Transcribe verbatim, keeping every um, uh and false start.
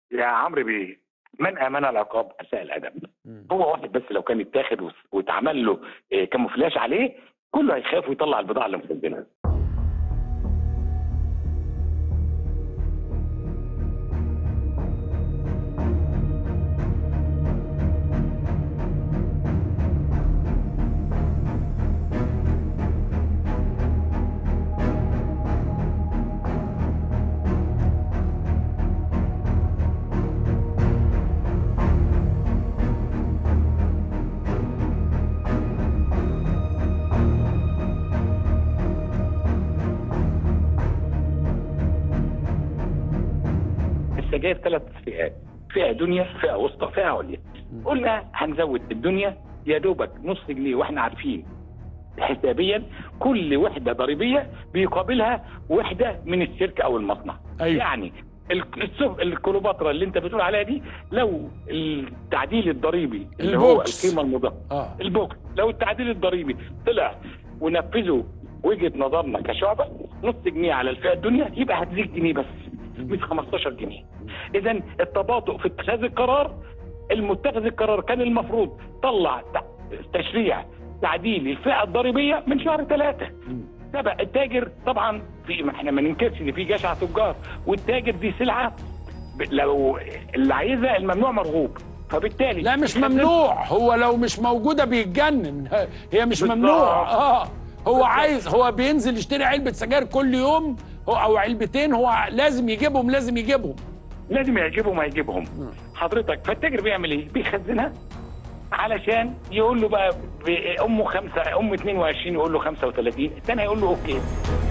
يا عمرو بيه، من امن العقاب اساء الادب. مم. هو واحد بس لو كان اتاخد وس- واتعمل له آه، كاموفلاج عليه، كله هيخاف ويطلع البضاعه اللي مخزنها. السجاير ثلاث فئات: فئه دنيا، فئه وسطى، فئه عليا. قلنا هنزود الدنيا يا دوبك نص جنيه، واحنا عارفين حسابيا كل وحده ضريبيه بيقابلها وحده من الشركه او المصنع. أيوة. يعني ال- السوق الكليوباترا اللي انت بتقول عليها دي، لو التعديل الضريبي اللي هو البوكس. القيمه المضافه اه البوكس، لو التعديل الضريبي طلع ونفذوا وجهه نظرنا كشعبه نص جنيه على الفئه الدنيا، يبقى هتزيد جنيه بس مش خمستاشر جنيه. اذا التباطؤ في اتخاذ القرار، المتخذ القرار كان المفروض طلع ت- تشريع تعديل الفئه الضريبيه من شهر ثلاثه. سبق التاجر طبعا، في ما احنا ما ننكرش ان في جشع تجار، والتاجر دي سلعه ب- لو اللي عايزها الممنوع مرغوب، فبالتالي لا مش ممنوع، هو لو مش موجوده بيتجنن، هي مش بالظبط. ممنوع. اه هو بالظبط. عايز، هو بينزل يشتري علبه سجاير كل يوم، هو او علبتين، هو لازم يجيبهم لازم يجيبهم. لازم يعجبهم هيجيبهم حضرتك. فالتاجر بيعمل ايه؟ بيخزنها علشان يقول له بقى ب- امه خمسه، ام اتنين وعشرين يقول له خمسة وثلاثين، الثاني هيقول له اوكي.